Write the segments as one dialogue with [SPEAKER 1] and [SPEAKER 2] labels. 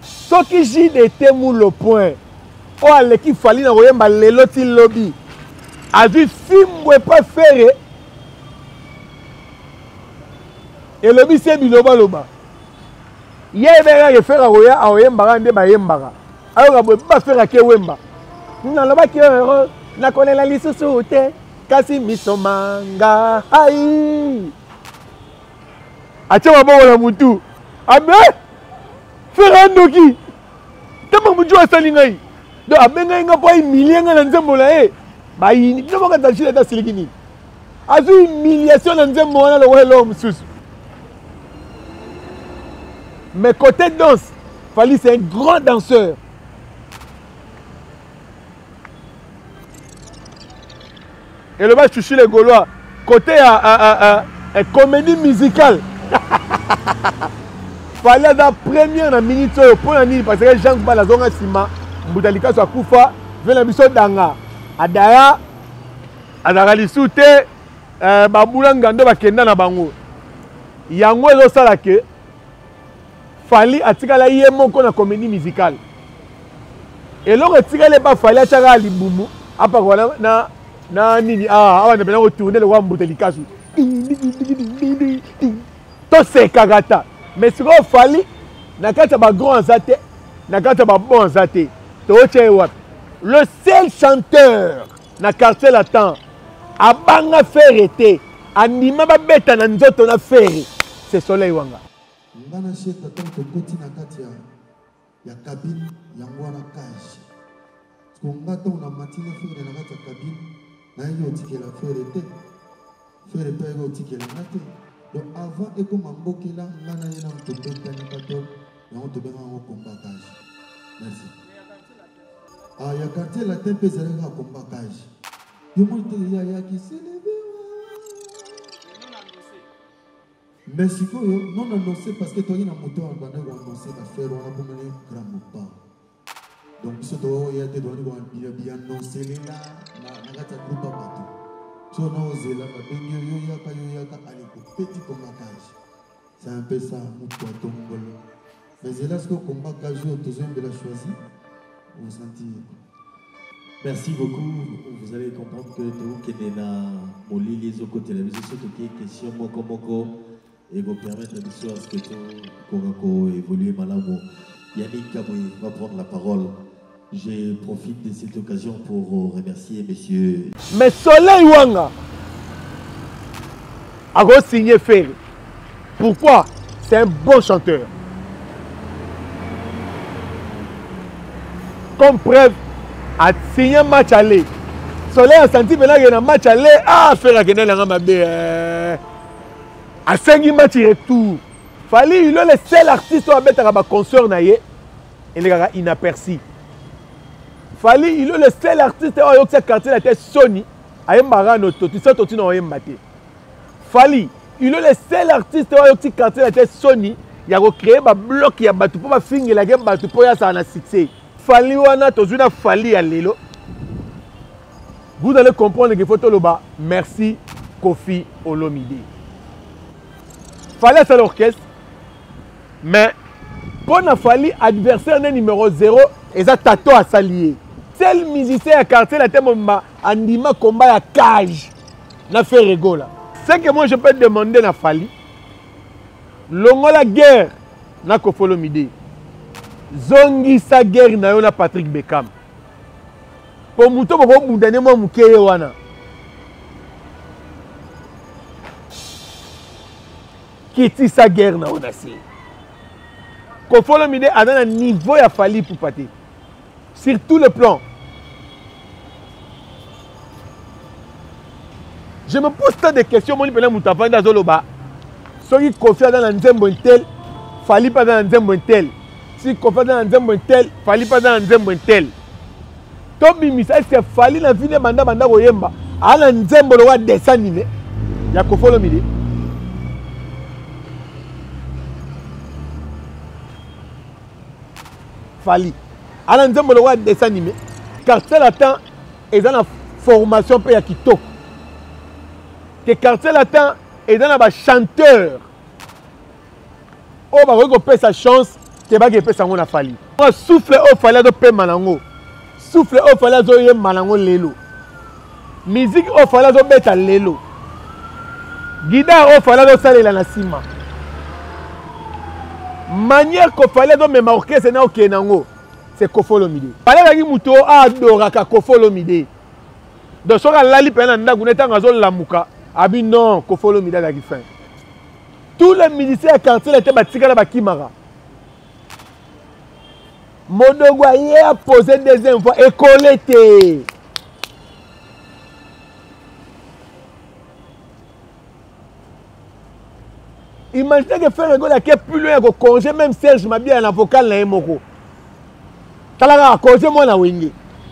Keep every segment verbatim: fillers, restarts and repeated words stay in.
[SPEAKER 1] Ce qui J D T mou le point. Oh, l'équipe Fali na royemba lelo ti lobby. A vu film pas faire. Et le lobby c'est biloba loba. Yébera ye faire roya a royemba nde ba yembara. Alors ba faire ke wemba. Na loba ki heureux na connaît la liste sous te. Kasi misomanga. Aïe. Acha maboko la mutu. Abe. Faire un doki. Tama muju asali ngai. Donc abenga inga po humilier nga na nzembo la e. Ba yi no boka tachile ta silikini. Azu humiliation na nzembo wana lo welo msusu. Mais côté danse, Fali c'est un grand danseur. Et le bas chuchu les Gaulois. Côté à, à, à, à, à comédie musicale. Fali a la première na minute pour la nuit parce que Jean Bala zonga sima. Mbudalika soit kufa. Vient la mission d'anga. Adaya. Adara lisute. Babula ngando bakenda na bango. Yango ezo sala ke. Fali atikala ye moko na comédie musicale. Et l'on atikala pas Fali ataka libumu. Apa na na na nini ah awa na bena retourner le wa Mbudalika su. To se kagata. Mais si on Fali na kata ba grand zate, na kata ba bon zate. To che wat. Le seul chanteur na quartier latin abanga ferete anima ba beta na nzoto na fere. C'est Soleil Wanga.
[SPEAKER 2] Ngana sheta tanto koti na kati ya ya cabine yango na cage. Konga to na matina fere na kati ya cabine na yo tikela ferete. Fere pe yo tikela nate. Donc avant et comme mbokela ngana yena to beta ni kato yango to benga ngo komba cage. Merci. Ah ya quartier la tempe zalanga komba cage. Yo mo te ya ya ki célébrer. Mais si vous non annoncé parce que tu as un moteur en bande annoncé à faire on a pour mener grand pas. Donc ce doit y être donné bien bien annoncé là na na ta groupe pas tout. So na osé là ba benyo yo ya ka yo ya ka aller petit combat cage. C'est un peu ça mon toi tombolo. Mais c'est là ce que combat cage au deuxième de la choisi. Vous sentir.
[SPEAKER 3] Merci beaucoup. Vous allez comprendre que vous qui êtes là molli les autres télévision surtout qui question moi comme et vous permettre de ce que tout Kogako évolue malamo. Yannick Kaboui va prendre la parole. Je profite de cette occasion pour remercier messieurs.
[SPEAKER 1] Mais Soleil Wanga a re-signé Ferry. Pourquoi? C'est un bon chanteur. Comme preuve, a signé un match aller. Soleil a senti maintenant qu'il y a un match aller. Ah, Ferry a gagné la mabé. À cinq matchs retour. Fali, il est le seul artiste qui a été un concert naïe. Il est inaperçu. Fali, il est le seul artiste qui a été quartier la tête Sony. A Mbara noto, tu sais tu n'as pas Fali, il est le seul artiste qui a été quartier la tête Sony. Il a créé un bloc qui a battu pour finir la game battu pour y avoir un succès. Fali wana tozuna Fali à l'élo. Vous allez comprendre que photo loba. Merci Kofi Olomide. Fali c'est l'orchestre, mais pour na Fali adversaire numéro zéro, et ça tato à s'allier. Seul musicien à quartier la thème andima combat à cage, na fait rigola. Ce que moi je peux demander na Fali, longo la guerre na Kofi Olomide, zongi sa guerre na yo na Patrick Beckham. Pour muto pour vous donner moi mukeye wana. Qui est sa guerre na onasi. Kofi Olomide a un niveau à Fali pour partir. Sur tout le plan. Je me pose tant de questions. Moi, je me dis que Zoloba. Ceux qui confient dans un nzembo tel, Fali pas dans un nzembo tel. Si confient dans un nzembo tel, Fali pas dans un nzembo tel. Tobi misa est-ce que Fali na vie de banda banda koyemba. A un nzembo le wa descendre. Il y a Kofi Olomide. Fali. Alors nous avons le dessin animé. Quartier Latin est dans la formation pour Yakito. Que Quartier Latin est dans la chanteur. Oh, bah, on peut sa chance te ba ke pesa ngo na fali mo souffle o fali do pe manango souffle o fali zo ye manango lelo musique o fali zo beta lelo guitare o fali zo salela na sima manière ko fali zo mema orchestre na okenango c'est Koffi Olomide fali la ki muto adoraka Koffi Olomide donc soka lali pena ndaku netanga zo lamuka abi non Koffi Olomide la ki fin tous les musiciens à quartier étaient batika na bakimara Modogo a posé deuxième fois et collé. Imaginez que faire un gars qui est plus loin que congé, même Serge m'a bien un avocat là et moko. Talaga congé moi na wingi.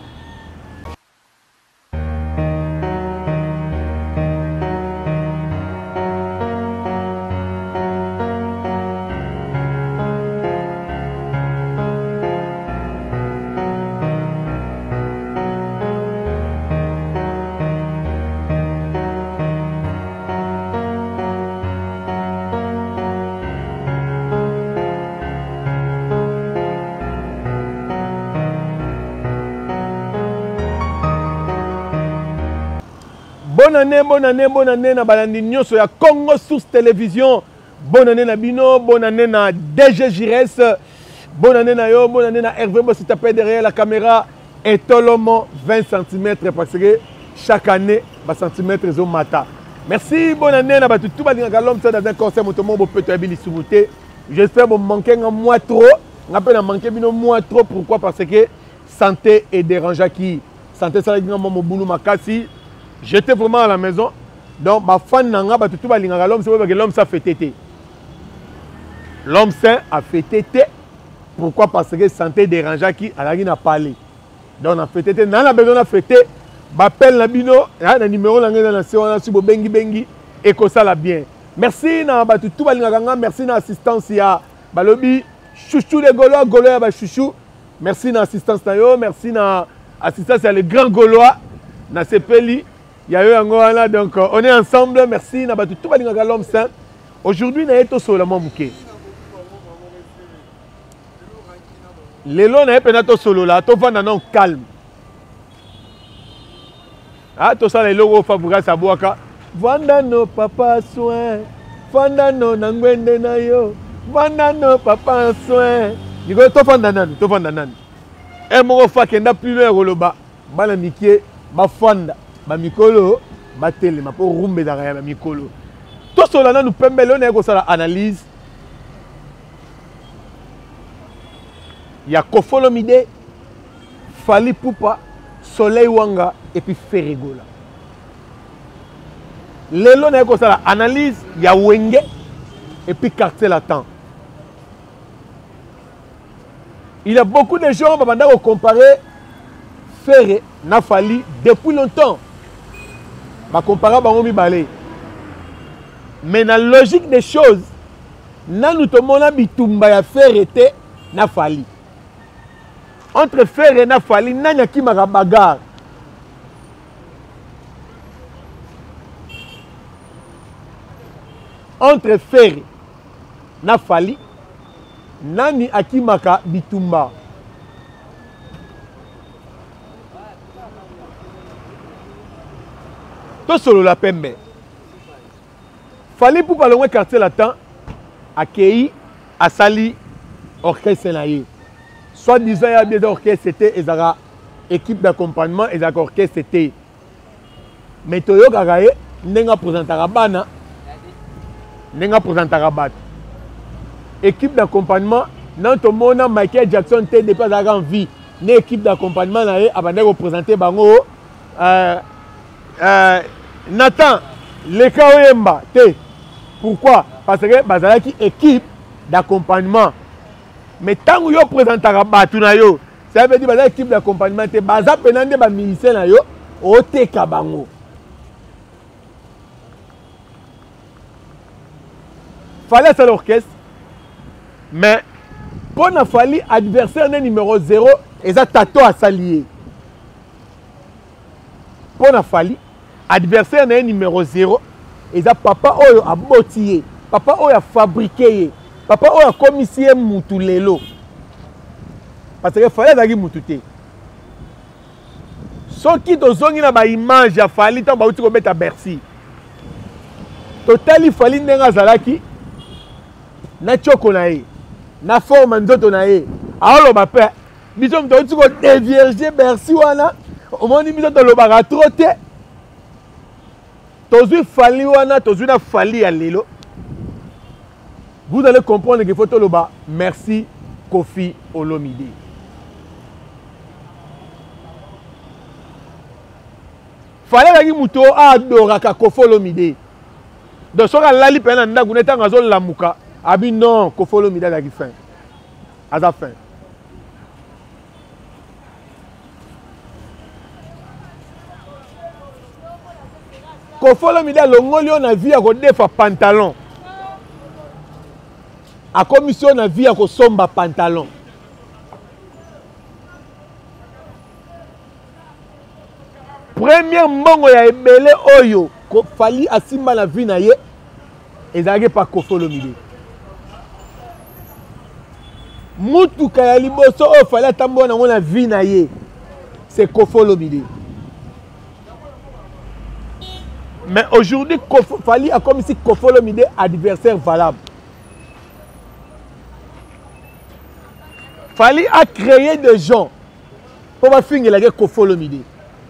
[SPEAKER 1] Bonne année, bonne année, bonne année na balandi nyonso ya Congo Source Télévision. Bonne année na Bino, bonne année na D G Jires. Bonne année na yo, bonne année na Hervé Bo, si tapé derrière la caméra. Et Tolomo vingt centimètres parce que chaque année, ba centimètres zo mata. Merci, bonne année na batu tout balinga l'homme ça dans un concert motomo bo peut habili soubuté. J'espère vous manquer un mois trop. On appelle à manquer bino mois trop pourquoi parce que santé est dérangeant qui santé ça linga mo boulou makasi. J'étais vraiment à la maison. Donc, ma fan nanga ba tout balinga l'homme c'est parce que l'homme ça fait tété. L'homme sain a fait tété. Pourquoi? Parce que santé dérangeant qui a n'a parlé. Donc, on a fait tété. Dans la besoin de fêter, m'appelle la bino, le numéro dans la nation, on a subi bengi bengi et que ça la bien. Merci na ba tout balinga, merci na assistance ya balobi chouchou les Gaulois, Gaulois ba chouchou. Merci na assistance na yo, merci na assistance à les grands Gaulois na sepeli. Il y a eu un là, donc on est ensemble. Merci. Tout l'homme saint. Aujourd'hui, nous sommes sur le Mouké. Les lois n'est pas solo là. Tout va dans calme. Ah, tout ça, les logos favorables à Boaka. Vandano papa soin. Vandano nangwende na yo. Vandano papa soin. Il go to fandanan, to fandanan. Et mon fa kenda plus loin roloba. Bala mikie, ba fanda. Ba mikolo ba tele ma po rumbe da ya ba mikolo to cela nous permet là on a analyse il y a Koffi Olomide Fally Ipupa Soleil Wanga et puis Ferregola les là on a analyse il y a Wenge et puis Quartier Latin. Il y a beaucoup de gens qui vont comparer Ferré na Fally depuis longtemps. Ma comparer bango balé. Mais dans la logique des choses, na nous tomons na bitumba ya Ferré te na Fally. Entre Ferré na Fally nanya ki maka bagarre. Entre Ferré na Fally nani akimaka bitumba. To solo la pembe. Fally Ipupa le Quartier Latin accueilli à Sali orchestre naïe. Soit disant il y a bien d'orchestre c'était ezara équipe d'accompagnement et orchestre c'était. Mais toyo gagaye nenga présentera bana nenga présentera bat. Équipe d'accompagnement nan to mona Michael Jackson te depuis en vie. Né équipe d'accompagnement naïe abandé représenter bango euh Euh, Nathan, le Kaoyemba, pourquoi? Parce que Bazalaki équipe d'accompagnement. Mais tant que vous présentez à Batunayo, ça veut dire que l'équipe d'accompagnement, c'est Baza Penande ba ministère na yo, Ote Kabango. Fallait ça l'orchestre, mais pour na Fally adversaire numéro zéro, et ça tato à s'allier. Pour na Fally adversaire numéro zéro et ça papa oyo a botillé papa oyo a fabriqué papa oyo akomisi ye mutu lelo parce que fali azalaki mutu te soki tozongi na baimage ya fali ntango bauti kobeta Bercy totali fali ndenge azalaki na tioko na ye na forme nzoto na ye aoloba mpe biso moto auti kodevierge Bercy wana omoni biso tolobaka tro te tozwi fali wana tozwi na fali ya lelo. Vous allez comprendre qu'il faut tout le bas. Merci Koffi Olomide. Fallait que muto adoraka Koffi Olomide. Donc sur la lali pena nda guneta ngazo lamuka. Abi non Koffi Olomide a qui fin. À sa fin. Koffi Olomide longolio na vie à kodefa pantalon. A commission na vie à kosomba pantalon. Premier mbongo ya ebele oyo ko fali asimba na vie na ye ezalaki pa Koffi Olomide. Mutuka ya liboso oyo fali atambola nango na vie na ye c'est Koffi Olomide. Mais aujourd'hui fali a comme si Koffi Olomide adversaire valable. Fali a créé des gens pour finir la guerre Koffi Olomide.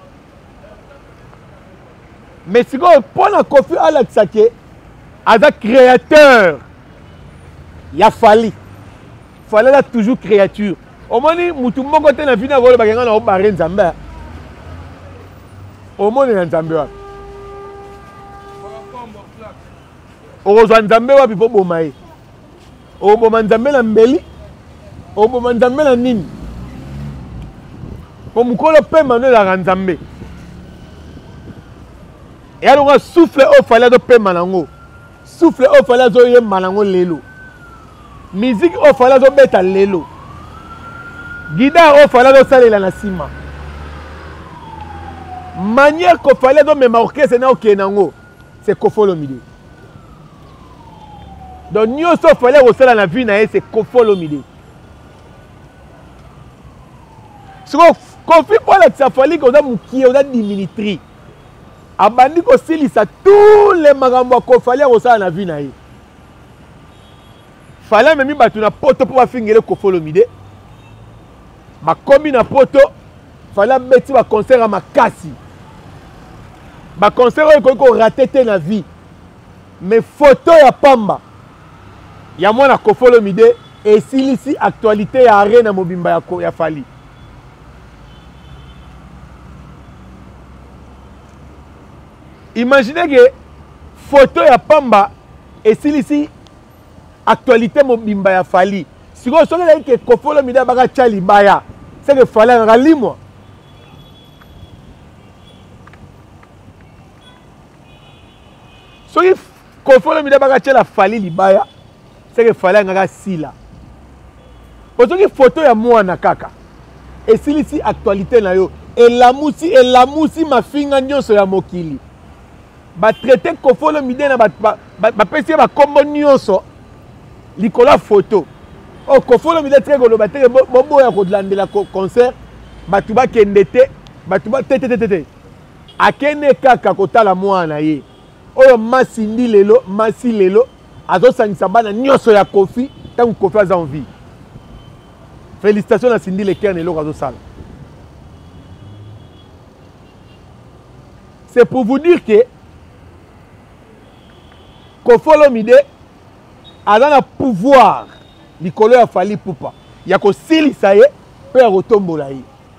[SPEAKER 1] Mais si on prend un Koffi Alatsake, as un créateur, il y a Fali. Fali a toujours créature. Au moins, mutu moko te na vina volo baganga na obare nzambe. Au moins na nzambe wa. Ozwa nzambe wa bipo bomae. O boma nzambe na mbeli. O boma nzambe na nini. Ko mukolo pe mano la nzambe. Et alors on souffle au fallait de pe manango. Souffle au fallait de ye manango lelo. Musique au fallait de beta lelo. Guitare au fallait de salela na sima. Manière qu'au fallait de même orchestre na okenango, c'est Koffi Olomide. Donc nyonso fallait au sala na vie na c'est Koffi Olomide. Si Koffi pour la tsafali ko za mukie o za diminutrice. Abandi ko silisa tous les magambo ko fallait au sala na vie na ye. Fallait même batu na poto pour fingere Koffi Olomide. Ba komi na poto fallait beti ba concert à makasi. Ba concert ko ko raté te na vie. Mais photo ya pamba. Ya mwana Koffi Olomide et silisi actualité ya arena mobimba ya ko ya Fali. Imaginez que photo ya pamba et silisi actualité mobimba ya Fali. Si vous savez que Koffi Olomide baka chali baya, c'est que Fali en rali moi. Si Koffi Olomide baka chali Fali libaya, c'est que Fali en sila. Parce que photo ya mwana kaka. Et silisi actualité na yo. Et la musi et la musi ma finga nyonso ya mokili. Ba traiter Koffi Olomide na ba ba pesi ba kombo nyonso likola photo. Oh Koffi Olomide très golo ba te bobo ya ko landela concert batu ba kendete batu ba tete tete tete. Akene kaka kotala mwana ye. Oyo masindi lelo masi lelo azo sangisa bana nyonso ya Koffi tant Koffi a envie. Félicitations à Cindy Leker et Laura Zosal. C'est pour vous dire que Koffi Olomide a un pouvoir. Nicolas a fallu poupa. Il y a que Sili ça y est, peut retomber là.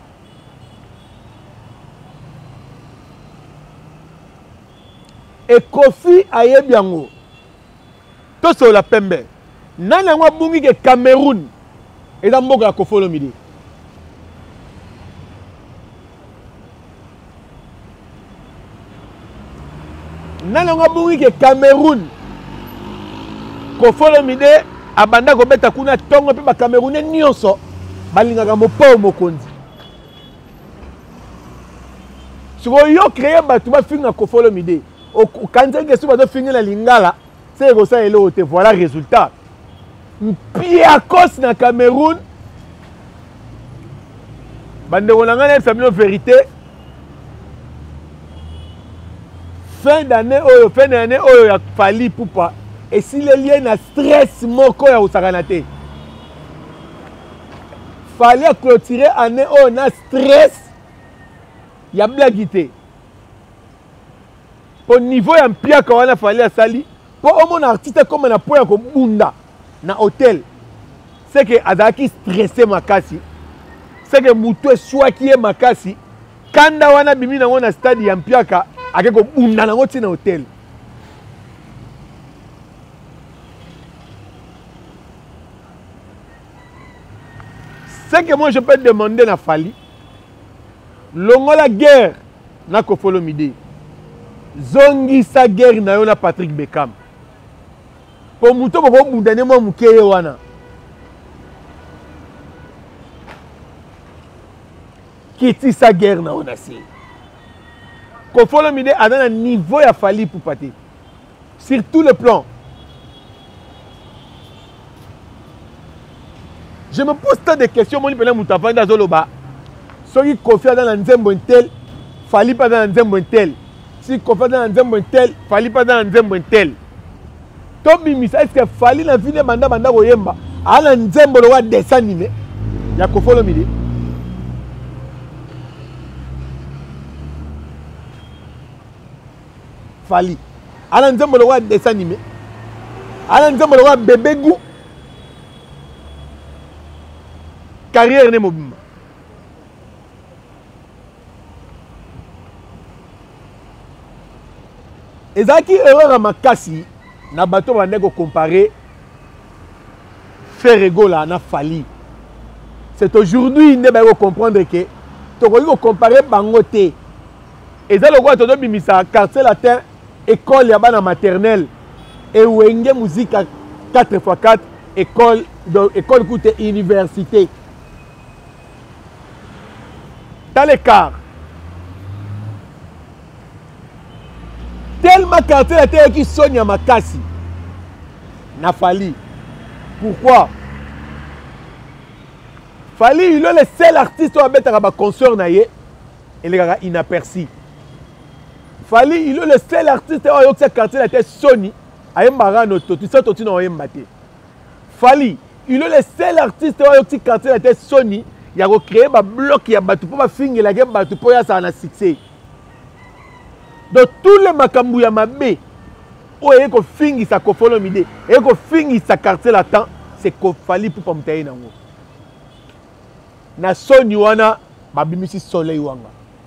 [SPEAKER 1] Et Koffi a eu bien haut. Tout sur la pembe. Nana wa bungi ke Cameroun. Et dans mon Koffi Olomide. Nana wa bungi ke Cameroun. Koffi Olomide abanda ko beta kuna tongo pe ba Camerounais nyonso balingaka mopo mokonzi. Siko yo créer batu ba finga Koffi Olomide. O kanza ke suba do finga la lingala, c'est ko ça elo te voilà résultat. Mpiakos na Cameroun. Bande Rolanga famille vérité. Fin d'année, oh, fin d'année, oh, il a fallu pour pas. Et si les liens na stress, moko ya usaganate. Fallait clôturer année, oh, na stress. Il y a blaguité. Au niveau ya mpiaka wana fallait sali. Pour au mon artiste comme na point ko bunda na hôtel. C'est que azaki stressé makasi. C'est que mutu soit qui est makasi. Kanda wana bimi na wana stade ya mpiaka akeko bunda na ngoti na hôtel. C'est que moi je peux demander na Fali. Longo la guerre na Kofolo Mide. Zongi sa guerre na yo na Patrick Beckham. Pour muto boko bundane mo mukeye wana. Kiti sa guerre na ona si. Kofolo Mide a un niveau ya Fali pour pâté. Sur tous les plans. Je me pose tant de questions, mon père Moutavanda Zoloba. Ceux qui confient dans l'Anzembo tel, Fali pas dans l'Anzembo tel. Si confient dans l'Anzembo tel, Fali pas dans l'Anzembo tel. Tobi Misa, est-ce que Fali na vie de Banda Banda Goyemba, à l'Anzembo le roi dessin animé, il y a Kofolo Mide. Fali. À l'Anzembo le roi dessin animé, à l'Anzembo le roi bébé goût. Carrière ne mobile. Et ça qui erreur à ma casse, na bateau va nego comparer Ferrego là na Fali. C'est aujourd'hui ne va comprendre que tu vas comparer Bangote. Et ça le roi te donne bimisa quartier latin école ya bana maternelle et wenge musique à quatre fois quatre école de école coûte université. Dans l'écart. Tellement quartier la terre qui sonne à Makassi. N'a Fali. Pourquoi? Fali, il est le seul artiste qui a mettre à concert naïe et les gars inaperçu. Fali, il est le seul artiste qui a ce quartier la terre Sony à Mbara tout ça tout non Mbate. Fali, il est le seul artiste qui a ce quartier la terre Sony. Il y a créé un bloc qui a battu pour finir la guerre battu pour ça en a succès. Donc tous les makambou ya mabe o e ko fingi sa Kofolo Mide e ko fingi sa quartier latin c'est ko Fali pour pas mtaye nango. Na soni wana babimisi soleil wanga.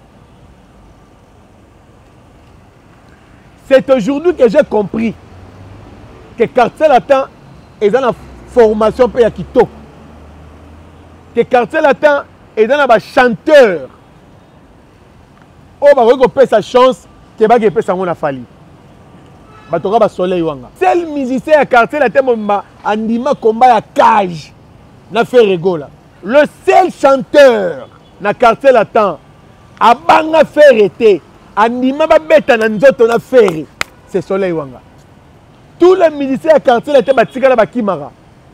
[SPEAKER 1] C'est aujourd'hui que j'ai compris que quartier latin est dans la formation pour ya kitoko. Que quartier latin est dans la chanteur. Oh, bah, on peut sa chance que bah, que peut sa mon Fali. Bah, tu auras soleil wanga. Seul musicien à quartier latin, m'a andima combat à cage. N'a fait rigola. Le seul chanteur na quartier latin, a banga fait été. Andima ba beta na nzoto na fait. C'est soleil wanga. Tous les musiciens à quartier latin, bah, tika la ba kimara.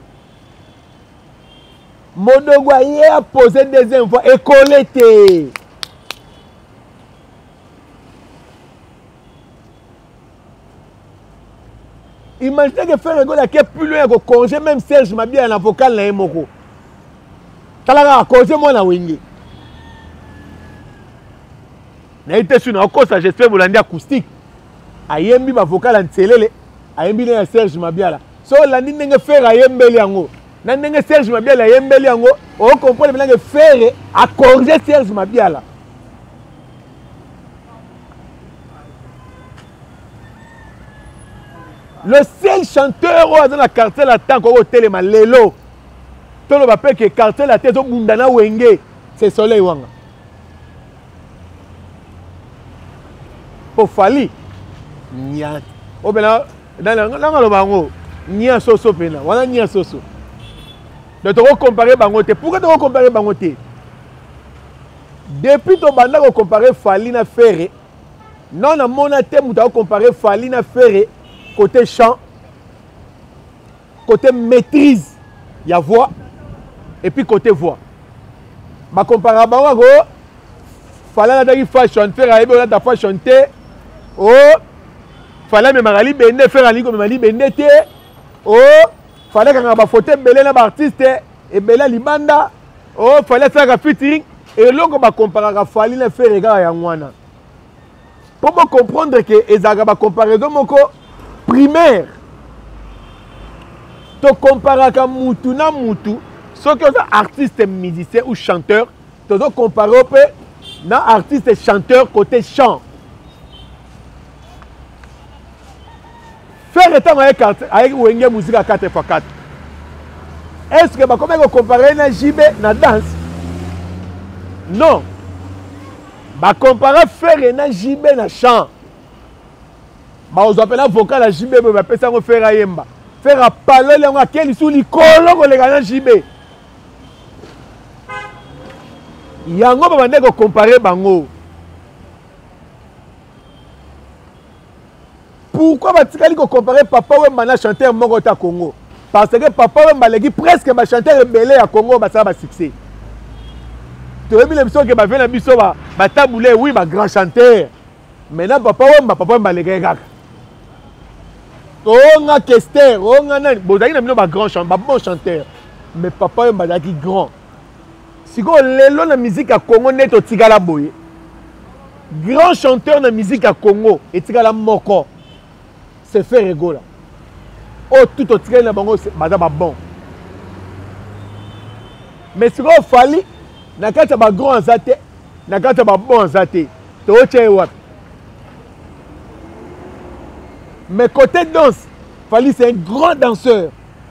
[SPEAKER 1] Monogwa a posé deuxième fois et collecté. Imaginez que faire rigolo qui est plus loin que congé même Serge m'a bien un avocat là et moko. Talaga congé moi na wingi. Na été sur na cause j'espère vous l'andi acoustique. Ayembi avocat la ntelele, ayembi na Serge m'a bien là. So landi ndenge faire ayembeli yango. Nandenge Serge Mabiala yembeli yango o comprendre bien que faire accorder Serge Mabiala. Le seul chanteur dans la quartier latin ko hôtel malelo. Tout le rappelle que quartier latin to bundana wenge c'est soleil wanga. Pour Fali nya. O bela dans la dans le bango nya soso pena. Wala nya soso. De te comparer Bangote. Pourquoi te comparer Bangote? Depuis ton banda comparer Fali na Ferré, non na mona te muta comparer Fali na Ferré côté chant, côté maîtrise. il y a voix et puis côté voix. Ma compara bango fallait la fois chanter à ebe la fois chanter oh fallait me marali bende faire ali comme mali bende te oh fallait quand ba photo belé na ba artiste et belé libanda oh fallait faire un featuring et longo ba compara fallait le faire regard ya ngwana pour me comprendre que ezaka ba comparaison moko primaire to comparaka mutu na mutu ce que un artiste musicien ou chanteur tu dois comparer au peu na artiste chanteur côté chant faire étant avec avec wenge musique à quatre fois quatre est-ce que bah comment comparer na J B na danse non bah comparer faire na J B na chant bah on appelle vocal à J B bah peut ça faire ayemba faire à parler les gens quel sous les colons les gars J B yango ba bande ko comparer bango pourquoi ba tikali ko comparer Papa Wemba na chanteur moko ta Congo parce que Papa Wemba legi presque ba chanteur belé à Congo ba ça ba succès to ebi le biso ke ba vena biso ba ba taboulé oui ba grand chanteur maintenant Papa Wemba Papa Wemba legi kaka to nga Kester o nga na bozali na bino ba grand chanteur ba bon chanteur mais Papa Wemba legi grand. Si vous avez la musique à Congo, net au Tigala Boye. Grand chanteur de musique à Congo, et Tigala Moko, c'est fait rigoler. Oh, tout au Tigala Bango, c'est bon. Mais si vous avez fallu, na kata ba grand zate, na kata ba bon zate, to oche wat. Mais côté danse, Fally c'est un grand danseur.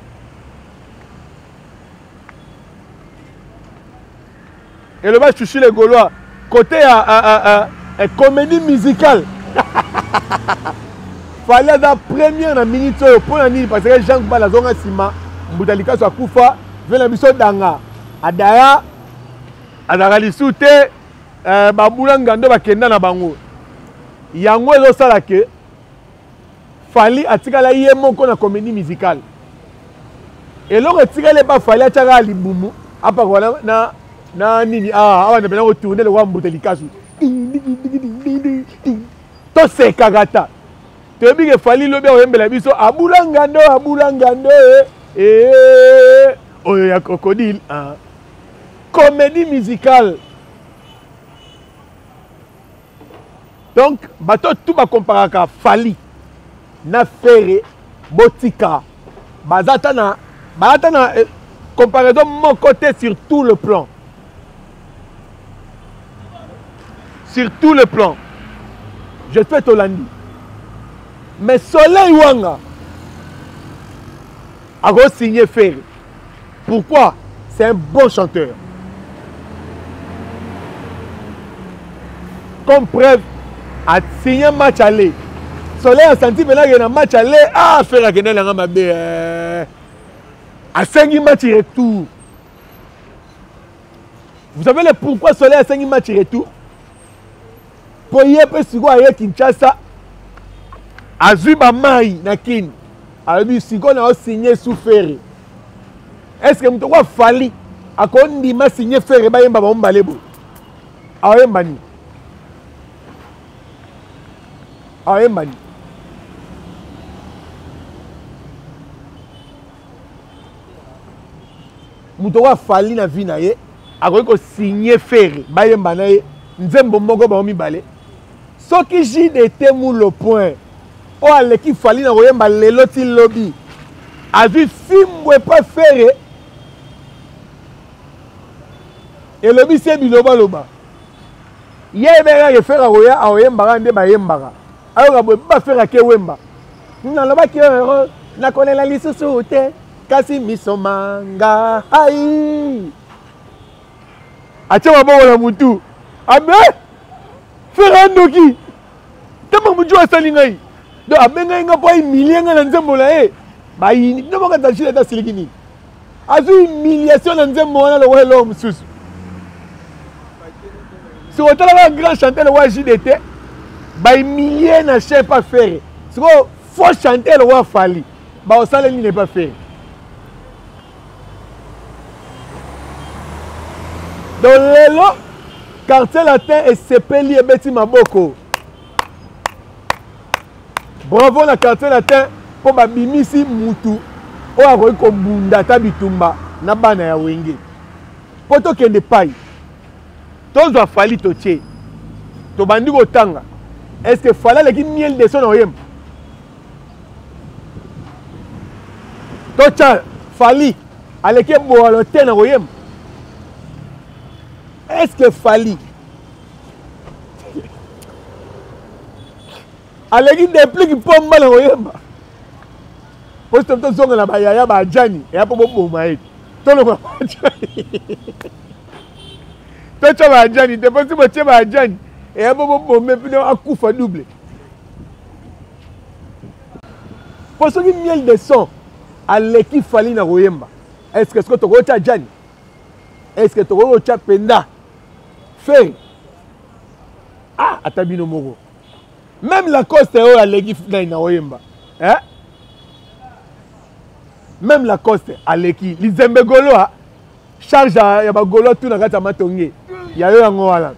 [SPEAKER 1] Et le match touché les Gaulois. Côté à, à, à, à, à comédie musicale. Fallait la première na minute pour la nuit parce que Jean Bala zonga sima Mboutalika soit kufa vient la mission danga. Adaya adara lisute euh babula ngando bakenda na bango. Yango ezo sala ke Fally atikala ye moko na comédie musicale. Et l'autre atikala pas Fally ataka libumu apa voilà na na nini ah awa na retourner le wa Mboutalika su. To se kagata. Tu que Fally lobe oyembela biso abula ngando abula ngando eh oh ya crocodile ah comédie musicale. Donc bato tout ba comparaka Fally na Ferré Botika bazata na bazata na eh, comparaison mon côté sur tout le plan sur tout le plan je fais Tolandi. Mais Soleil Wanga a re-signé Ferré. Pourquoi? C'est un bon chanteur. Comme preuve, a signé un match aller. Soleil a senti maintenant qu'il y a un match aller. Ah, Ferré a gagné la Mabé. A cinq matchs retour. Vous savez le pourquoi Soleil a cinq matchs retour? Pour y aller, si vous avez Kinshasa. Azui ba mai na kin abi siko na signé sous Ferré. Est-ce que mto kwa Fally akondi ma signé Ferré ba yemba ba mbalebo ayemba ni ayemba ni mto kwa Fally na vie na ye akoki ko signé Ferré ba yemba na ye nzembo moko ba mibale soki J D T mou le point. Oh, l'équipe Fally na koyemba lelo ti lobby. A vu film pas Ferré. Et lobby c'est biloba loba. Yé bera ye fera roya a oyemba nde ba yemba. Alors ba ba fera ke wemba. Na loba ki ero na kolela lisusu te kasi misomanga. Ai. Acha mabo la mutu. Abe. Fera ndoki. Tama muju asali ngai. Donc, abenga inga po humilier nga na nzembo la e ba yini no boka tashile ta silikini azu humiliation na nzembo wana le welo msusu si otala ba grand chanteur le wa J D T ba humilier na chef pas Ferré si ko faux chanteur le wa Fally ba osala ni ne pas faire donc lelo quartier latin esepeli ebeti maboko. Bravo na quartier latin pour babimisi mutu oyo akoki kobunda ata bitumba na bana ya wenge po tokende pai tozwa fali totie tobandi kotanga. Est-ce que fali aleki miel de son na oyemba totia fali aleki ebowalo te na koyemba? Est-ce que fali aleki depliki mpo mbala koyemba? Po to to zonga na bayaya ba jani e apo boma eti tolonga ba jani to cho ba jani te po si bo che ba jani e apo boma pino akufa double. Po so ki miel de son aleki fali na koyemba. Est-ce que ce que to ko cha jani? Est-ce que to ko cha penda fait? Ah, atabino moko. Même la coste est à l'équipe na oyemba. Hein? Même la coste à l'équipe. Les Zembegolo a charge à Yabagolo tout na kata matonge. Ya yo yango wala.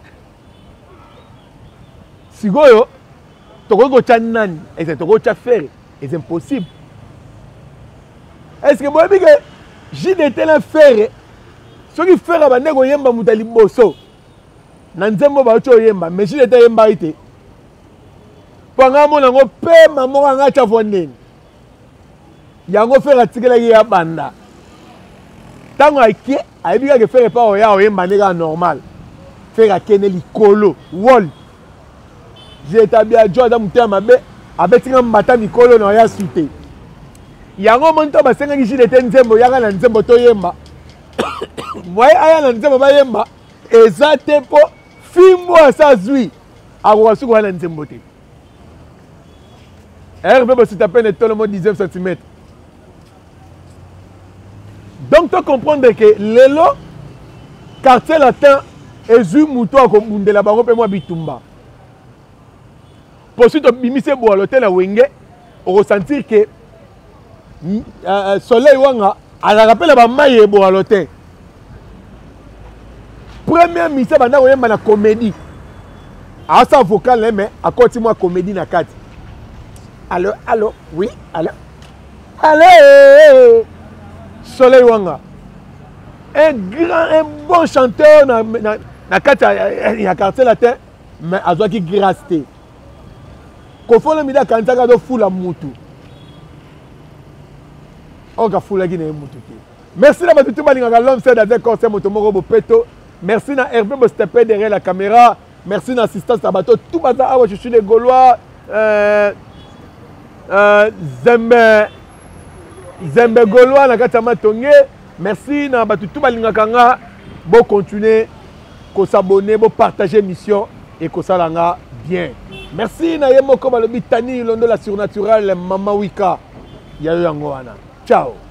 [SPEAKER 1] Sigoyo toko go cha nani? Est-ce que toko cha faire? C'est impossible. Est-ce que vous avez dit que j'ai été là faire? Ce qui fait la bande go yemba mutali boso. Na nzembo ba ocho yemba, mais j'ai été yemba ite. Panga mona ngo pe mamo nga cha fondeni. Yango fera tikela ya banda. Tango aiki, aibika ke fera pa oya oyemba nega normal. Fera kene likolo, wall. J'ai établi à Jordan mutema be, abetinga mbata mikolo na oya sute. Yango monto ba senga kishi de nzembo yanga na nzembo to yemba. Moi aya na nzembo ba yemba, eza tempo fimbo asa zui. Awa suko na nzembo te. R V c'est à peine tout le monde dix-neuf centimètres. Donc tu comprends que lelo quartier latin ezu muto akobundela bango pe moi bitumba. Pour suite bimise bo l'hôtel na wenge on ressentir que euh, soleil wanga ala rappelle ba maye bo l'hôtel. Première mise banda oyemba na comédie. A sa vocal mais à côté moi comédie na kati. Allô, allô, oui, allô. Allô, Soleil Wanga. Un grand, un bon chanteur na na na kata ya quartier latin, mais azo ki grâce. Ko le mida kantaka do fula mutu. O ka fula ki na mutu ki. Merci na batutu balinga l'homme c'est dans un concert motomoko bopeto. Merci na Hervé Bostepé derrière la caméra. Merci na assistance à bateau tout baza awa je suis les Gaulois. Euh Euh, Zembe Zembe Gaulois na kati ya matonge. Merci na batu tout balingaka nga bo continuer ko s'abonner, bo partager mission et ko salanga bien. Merci na yemoko balobi Tani Londo la surnaturelle Mama Wika. Ya yo yango wana. Ciao.